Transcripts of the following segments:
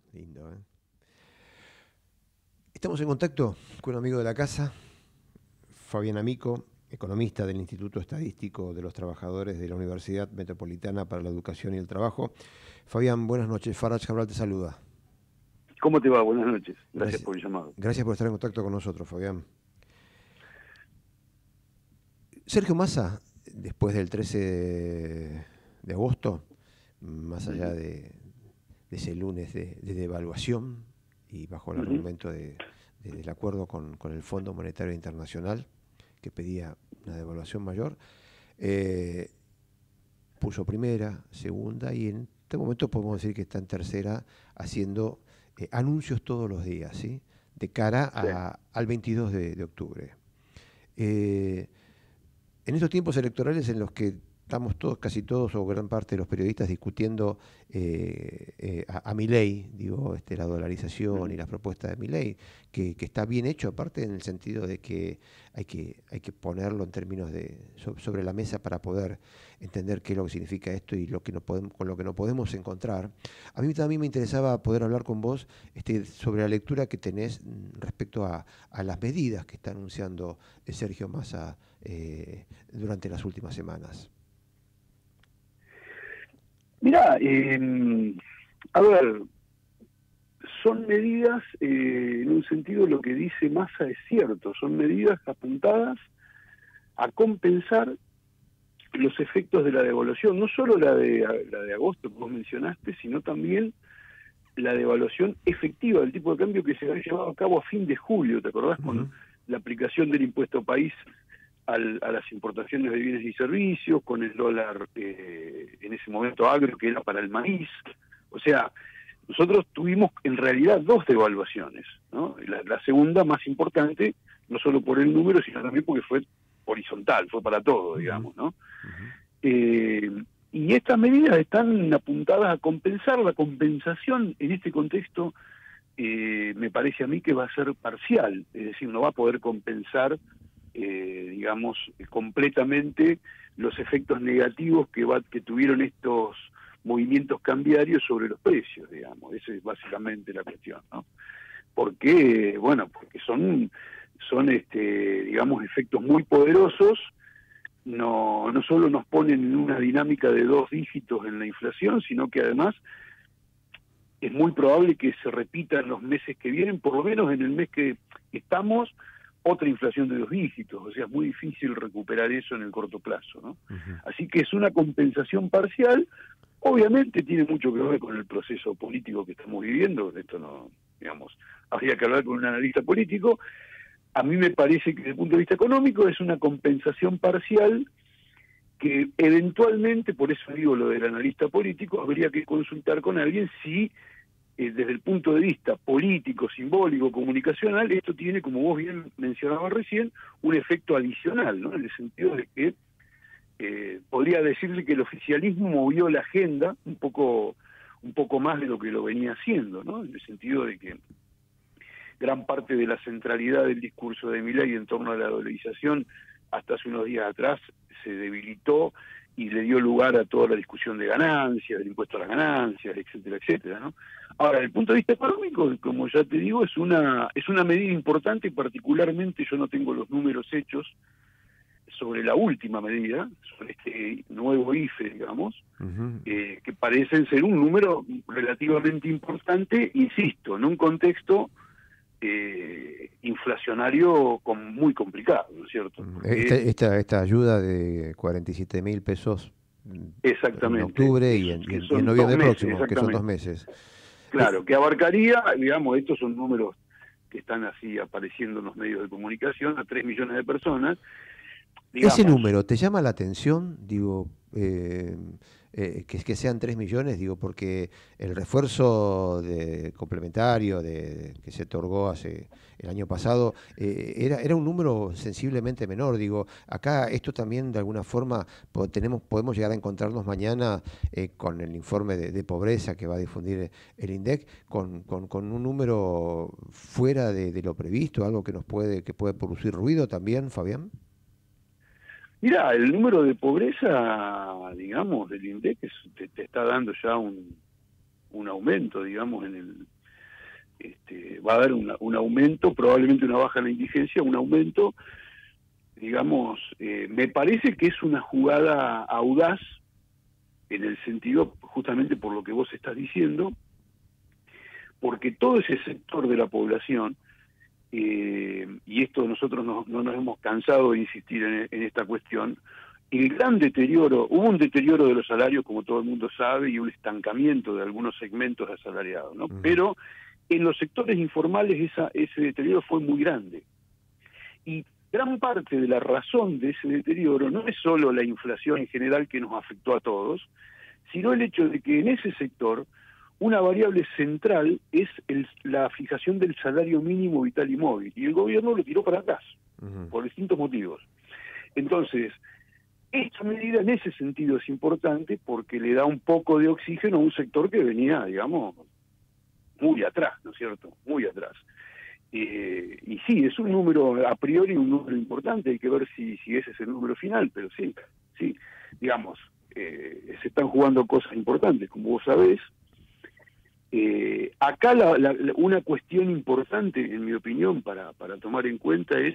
Lindo, ¿eh? Estamos en contacto con un amigo de la casa, Fabián Amico, economista del Instituto Estadístico de los Trabajadores de la Universidad Metropolitana para la Educación y el Trabajo. Fabián, buenas noches. Farage Cabral te saluda. ¿Cómo te va? Buenas noches. Gracias Gracias, por el llamado. gracias por estar en contacto con nosotros, Fabián. Sergio Massa, después del 13 de agosto, más allá Ujú, de ese lunes de devaluación y bajo el ujú. argumento del acuerdo con el Fondo Monetario Internacional, que pedía una devaluación mayor, eh, puso primera, segunda y en este momento podemos decir que está en tercera haciendo anuncios todos los días, ¿sí? De cara Sí. al 22 de octubre. Eh, en estos tiempos electorales en los que estamos todos, casi todos o gran parte de los periodistas discutiendo a Milei, digo, la dolarización y Ujú. las propuestas de Milei, que está bien hecho, aparte en el sentido de que hay que ponerlo en términos sobre la mesa para poder entender qué es lo que significa esto y lo que no podemos, con lo que no podemos encontrar. A mí también me interesaba poder hablar con vos sobre la lectura que tenés respecto a las medidas que está anunciando Sergio Massa durante las últimas semanas. Mirá, a ver, son medidas, en un sentido lo que dice Massa es cierto, son medidas apuntadas a compensar los efectos de la devaluación, no solo la de agosto que vos mencionaste, sino también la devaluación efectiva del tipo de cambio que se había llevado a cabo a fin de julio, ¿te acordás? Con Ujú. la aplicación del impuesto país a las importaciones de bienes y servicios, con el dólar en ese momento agrio que era para el maíz. O sea, nosotros tuvimos en realidad dos devaluaciones, ¿no? La segunda más importante, no solo por el número, sino también porque fue horizontal, fue para todo, Ujú. digamos, ¿no? Ujú. Eh, y estas medidas están apuntadas a compensar. La compensación en este contexto me parece a mí que va a ser parcial, es decir, no va a poder compensar, digamos, completamente los efectos negativos que tuvieron estos movimientos cambiarios sobre los precios, digamos. Esa es básicamente la cuestión, ¿no? Porque, bueno, porque son digamos, efectos muy poderosos. No solo nos ponen en una dinámica de dos dígitos en la inflación, sino que además es muy probable que se repita en los meses que vienen, por lo menos en el mes que estamos, otra inflación de dos dígitos. O sea, es muy difícil recuperar eso en el corto plazo, ¿no? Ujú. Así que es una compensación parcial. Obviamente tiene mucho que ver con el proceso político que estamos viviendo. Esto no, digamos, habría que hablar con un analista político. A mí me parece que desde el punto de vista económico es una compensación parcial que eventualmente, por eso digo lo del analista político, habría que consultar con alguien si desde el punto de vista político, simbólico, comunicacional, esto tiene, como vos bien mencionabas recién, un efecto adicional, ¿no? En el sentido de que podría decirse que el oficialismo movió la agenda un poco más de lo que lo venía haciendo, ¿no? En el sentido de que gran parte de la centralidad del discurso de Milei en torno a la dolarización hasta hace unos días atrás se debilitó y le dio lugar a toda la discusión de ganancias, del impuesto a las ganancias, etcétera, etcétera, ¿no? Ahora, desde el punto de vista económico, como ya te digo, es una medida importante, y particularmente yo no tengo los números hechos sobre la última medida, sobre este nuevo IFE, digamos, Ujú. que parecen ser un número relativamente importante, insisto, en un contexto inflacionario muy complicado, ¿no es cierto? Porque Esta ayuda de 47.000 pesos en exactamente, octubre que y en son dos noviembre meses, próximo, que son dos exactamente. meses. Claro, Eh, que abarcaría, digamos, estos son números que están así apareciendo en los medios de comunicación, a 3 millones de personas, Ese digamos. número, ¿te llama la atención? Digo, que sean 3 millones, digo, porque el refuerzo complementario que se otorgó hace el año pasado era un número sensiblemente menor. Digo, acá esto también de alguna forma podemos llegar a encontrarnos mañana con el informe de pobreza que va a difundir el INDEC, con un número fuera de lo previsto, algo que puede producir ruido también, Fabián. Mira, el número de pobreza, digamos, del INDEC te está dando ya un aumento, digamos, va a haber un aumento, probablemente una baja en la indigencia, un aumento, digamos, me parece que es una jugada audaz en el sentido, justamente por lo que vos estás diciendo, porque todo ese sector de la población, y esto nosotros no nos hemos cansado de insistir en esta cuestión, el gran deterioro, hubo un deterioro de los salarios, como todo el mundo sabe, y un estancamiento de algunos segmentos asalariados, ¿no? Pero en los sectores informales ese deterioro fue muy grande. Y gran parte de la razón de ese deterioro no es solo la inflación en general que nos afectó a todos, sino el hecho de que en ese sector una variable central es la fijación del salario mínimo vital y móvil, y el gobierno lo tiró para atrás, por distintos motivos. Entonces, esta medida en ese sentido es importante porque le da un poco de oxígeno a un sector que venía, digamos, muy atrás, ¿no es cierto? Muy atrás. Y sí, es un número, a priori un número importante, hay que ver si ese es el número final, pero sí, digamos, se están jugando cosas importantes, como vos sabés. Acá una cuestión importante, en mi opinión, para tomar en cuenta es,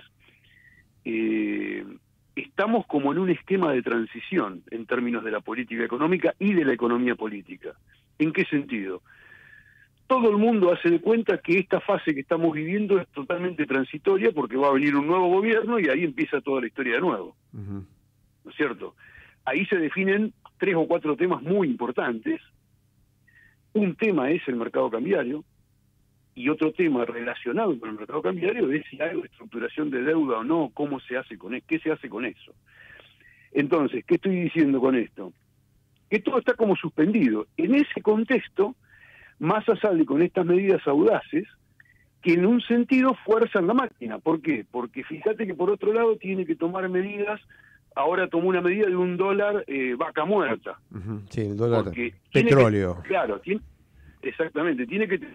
estamos como en un esquema de transición en términos de la política económica y de la economía política. ¿En qué sentido? Todo el mundo hace de cuenta que esta fase que estamos viviendo es totalmente transitoria porque va a venir un nuevo gobierno y ahí empieza toda la historia de nuevo. ¿No es cierto? Ahí se definen 3 o 4 temas muy importantes. Un tema es el mercado cambiario y otro tema relacionado con el mercado cambiario es si hay estructuración de deuda o no, cómo se hace qué se hace con eso. Entonces, ¿qué estoy diciendo con esto? Que todo está como suspendido. En ese contexto, Massa sale con estas medidas audaces que en un sentido fuerzan la máquina. ¿Por qué? Porque fíjate que por otro lado tiene que tomar medidas, ahora tomó una medida de $1 vaca muerta. Sí, el dólar petróleo. Claro, exactamente, tiene que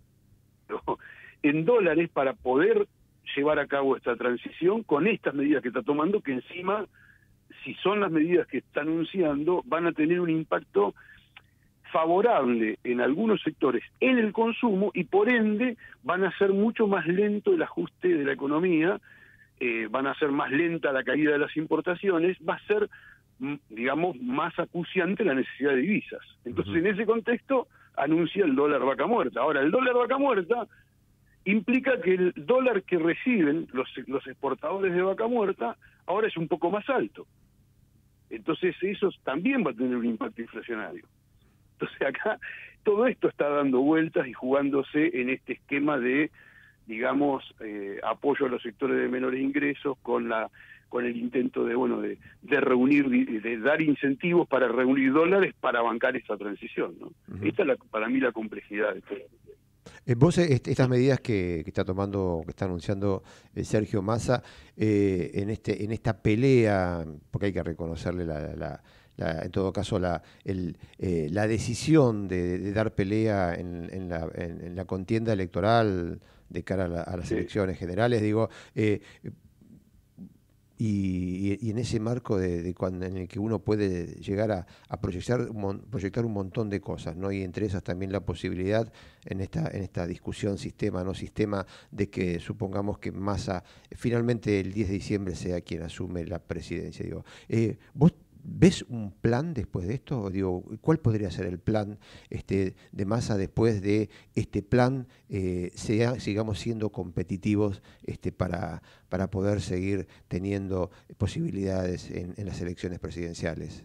en dólares para poder llevar a cabo esta transición con estas medidas que está tomando, que encima, si son las medidas que está anunciando, van a tener un impacto favorable en algunos sectores en el consumo y por ende van a ser mucho más lento el ajuste de la economía, van a ser más lenta la caída de las importaciones, va a ser, digamos, más acuciante la necesidad de divisas. Entonces, en ese contexto, anuncia el dólar vaca muerta. Ahora, el dólar vaca muerta implica que el dólar que reciben los exportadores de vaca muerta ahora es un poco más alto. Entonces, eso también va a tener un impacto inflacionario. Entonces acá todo esto está dando vueltas y jugándose en este esquema de, digamos, apoyo a los sectores de menores ingresos con el intento de reunir, de dar incentivos para reunir dólares para bancar esta transición, ¿no? Esta es para mí la complejidad de esto. Vos, estas medidas que está tomando, que está anunciando Sergio Massa, en esta pelea, porque hay que reconocerle en todo caso la decisión de dar pelea en la contienda electoral de cara a las elecciones generales, digo, y en ese marco en el que uno puede llegar a proyectar un montón de cosas, ¿no? Y entre esas también la posibilidad en esta discusión sistema no sistema de que supongamos que Massa finalmente el 10 de diciembre sea quien asume la presidencia. Digo, ¿vos ves un plan después de esto? Digo, ¿cuál podría ser el plan de Massa después de este plan? Sigamos siendo competitivos para poder seguir teniendo posibilidades en las elecciones presidenciales.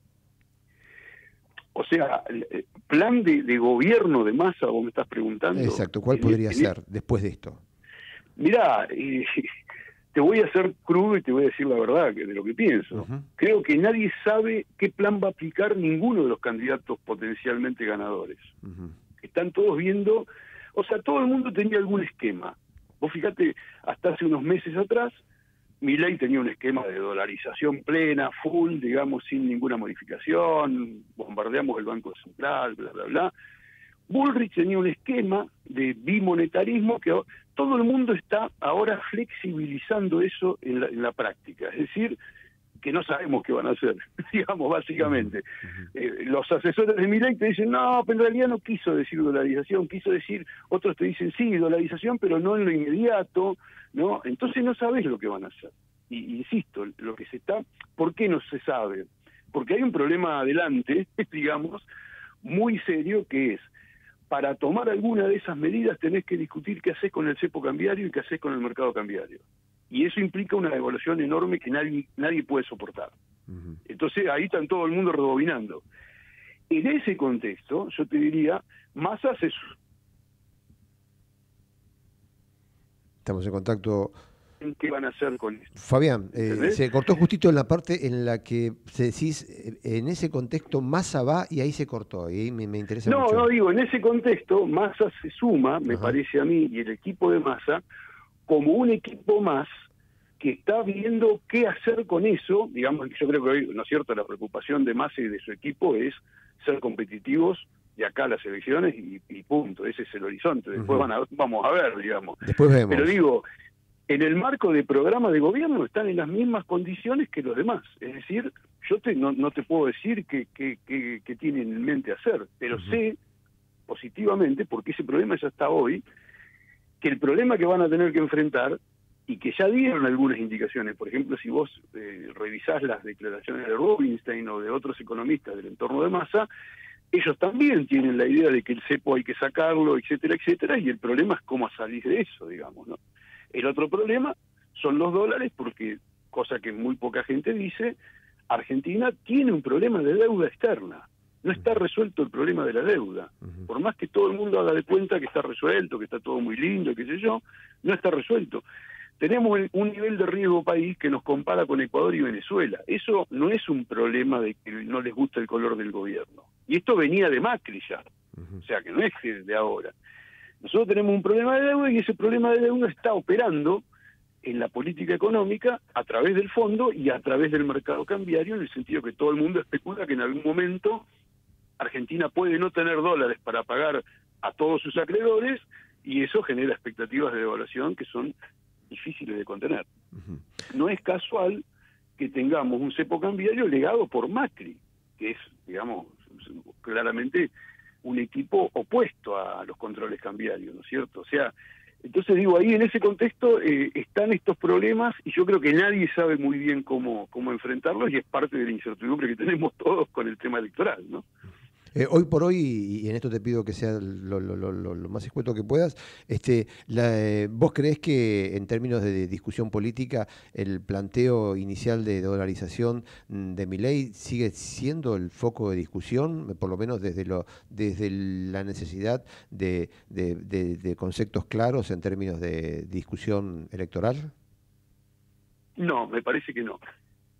O sea, el plan de gobierno de Massa, vos me estás preguntando. Exacto, ¿cuál podría ser después de esto? Mirá, te voy a ser crudo y te voy a decir la verdad de lo que pienso. Creo que nadie sabe qué plan va a aplicar ninguno de los candidatos potencialmente ganadores. Están todos viendo, o sea, todo el mundo tenía algún esquema. Vos fíjate, hasta hace unos meses atrás, Milei tenía un esquema de dolarización plena, full, digamos, sin ninguna modificación, bombardeamos el Banco Central, bla, bla, bla. Bullrich tenía un esquema de bimonetarismo que todo el mundo está ahora flexibilizando eso en la práctica. Es decir, que no sabemos qué van a hacer, digamos, básicamente. Ujú. Los asesores de Milei te dicen, no, pero en realidad no quiso decir dolarización, quiso decir, otros te dicen, sí, dolarización, pero no en lo inmediato, ¿no? Entonces no sabes lo que van a hacer. Y insisto, lo que se está, ¿por qué no se sabe? Porque hay un problema adelante, digamos, muy serio, que es, para tomar alguna de esas medidas tenés que discutir qué haces con el cepo cambiario y qué haces con el mercado cambiario. Y eso implica una devaluación enorme que nadie puede soportar. Ujú. Entonces ahí están todo el mundo rebobinando. En ese contexto, yo te diría, Massa se... Estamos en contacto. ¿Qué van a hacer con esto? Fabián, ¿Entendés? se cortó justito en la parte en la que se decís, en ese contexto Massa va y ahí se cortó, y ahí me interesa No, mucho. no, digo, en ese contexto, Massa se suma, me Ajá. parece a mí, y el equipo de Massa, como un equipo más que está viendo qué hacer con eso. Digamos, yo creo que hoy, ¿no es cierto?, la preocupación de Massa y de su equipo es ser competitivos de acá a las elecciones y punto, ese es el horizonte. Después Ujú. vamos a ver, digamos. Después Pero vemos. digo, en el marco de programa de gobierno están en las mismas condiciones que los demás. Es decir, yo no te puedo decir qué tienen en mente hacer, pero Ujú. sé positivamente, porque ese problema ya está hoy, que el problema que van a tener que enfrentar, y que ya dieron algunas indicaciones, por ejemplo, si vos revisás las declaraciones de Rubinstein o de otros economistas del entorno de Massa, ellos también tienen la idea de que el cepo hay que sacarlo, etcétera, etcétera, y el problema es cómo salir de eso, digamos, ¿no? El otro problema son los dólares, porque, cosa que muy poca gente dice, Argentina tiene un problema de deuda externa. No está resuelto el problema de la deuda. Ujú. Por más que todo el mundo haga de cuenta que está resuelto, que está todo muy lindo, qué sé yo, no está resuelto. Tenemos un nivel de riesgo país que nos compara con Ecuador y Venezuela. Eso no es un problema de que no les gusta el color del gobierno. Y esto venía de Macri ya. Ujú. O sea, que no es de ahora. Nosotros tenemos un problema de deuda y ese problema de deuda está operando en la política económica a través del fondo y a través del mercado cambiario, en el sentido que todo el mundo especula que en algún momento Argentina puede no tener dólares para pagar a todos sus acreedores y eso genera expectativas de devaluación que son difíciles de contener. Ujú. No es casual que tengamos un cepo cambiario legado por Macri, que es, digamos, claramente un equipo opuesto a los controles cambiarios, ¿no es cierto? O sea, entonces digo, ahí en ese contexto están estos problemas y yo creo que nadie sabe muy bien cómo enfrentarlos y es parte de la incertidumbre que tenemos todos con el tema electoral, ¿no? Hoy por hoy, y en esto te pido que sea lo más escueto que puedas, ¿vos creés que en términos de discusión política el planteo inicial de dolarización de Milei sigue siendo el foco de discusión, por lo menos desde la necesidad de conceptos claros en términos de discusión electoral? No, me parece que no.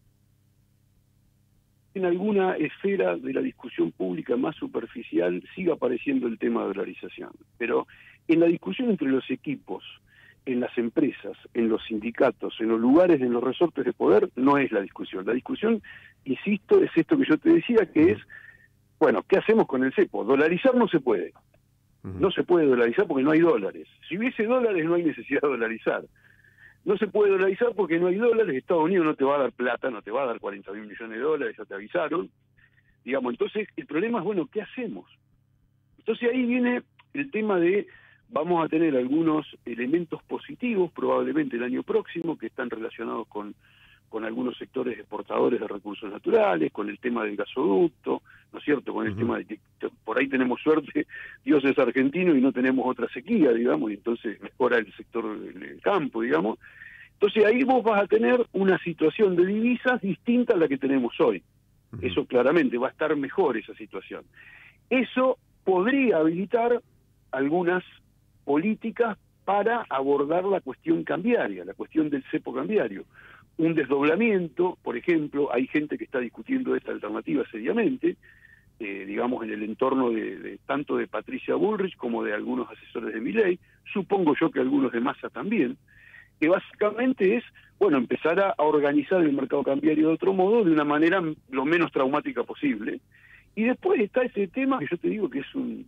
En alguna esfera de la discusión pública más superficial sigue apareciendo el tema de dolarización, pero en la discusión entre los equipos, en las empresas, en los sindicatos, en los lugares, en los resortes de poder, no es la discusión. La discusión, insisto, es esto que yo te decía, que es, bueno, ¿qué hacemos con el cepo? Dolarizar no se puede. Ujú. No se puede dolarizar porque no hay dólares. Si hubiese dólares no hay necesidad de dolarizar. No se puede dolarizar porque no hay dólares, Estados Unidos no te va a dar plata, no te va a dar 40.000 millones de dólares, ya te avisaron. Digamos, entonces el problema es, bueno, ¿qué hacemos? Entonces ahí viene el tema de, vamos a tener algunos elementos positivos probablemente el año próximo que están relacionados con algunos sectores exportadores de recursos naturales, con el tema del gasoducto, ¿no es cierto? Con el tema de que por ahí tenemos suerte, Dios es argentino y no tenemos otra sequía, digamos, y entonces mejora el sector del campo, digamos. Entonces ahí vos vas a tener una situación de divisas distinta a la que tenemos hoy. Ujú. Eso claramente va a estar mejor esa situación. Eso podría habilitar algunas políticas para abordar la cuestión cambiaria, la cuestión del cepo cambiario. Un desdoblamiento, por ejemplo, hay gente que está discutiendo esta alternativa seriamente, digamos en el entorno de tanto de Patricia Bullrich como de algunos asesores de Milei, supongo yo que algunos de Massa también, que básicamente es, bueno, empezar a organizar el mercado cambiario de otro modo, de una manera lo menos traumática posible. Y después está ese tema que yo te digo que es un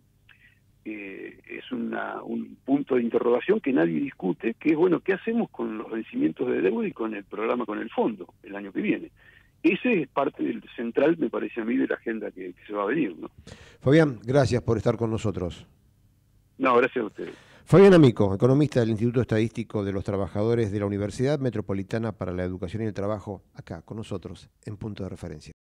punto de interrogación que nadie discute, que es, bueno, ¿qué hacemos con los vencimientos de deuda y con el programa, con el fondo, el año que viene? ese es parte del central, me parece a mí, de la agenda que se va a venir, ¿no? Fabián, gracias por estar con nosotros. No, gracias a ustedes. Fabián Amico, economista del Instituto Estadístico de los Trabajadores de la Universidad Metropolitana para la Educación y el Trabajo, acá con nosotros en Punto de Referencia.